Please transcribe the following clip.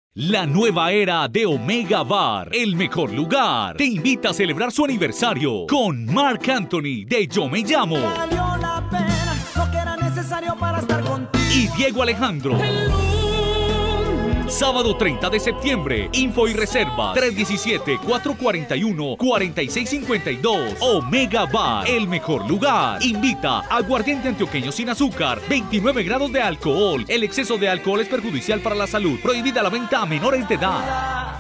La nueva era de Omega Bar, el mejor lugar, te invita a celebrar su aniversario con Marc Anthony de Yo Me Llamo. Valió la pena, lo que era necesario para estar contigo. Y Diego Alejandro. Sábado 30 de septiembre. Info y reserva 317-441-4652. Omega Bar, el mejor lugar. Invita a aguardiente antioqueño sin azúcar, 29 grados de alcohol. El exceso de alcohol es perjudicial para la salud. Prohibida la venta a menores de edad.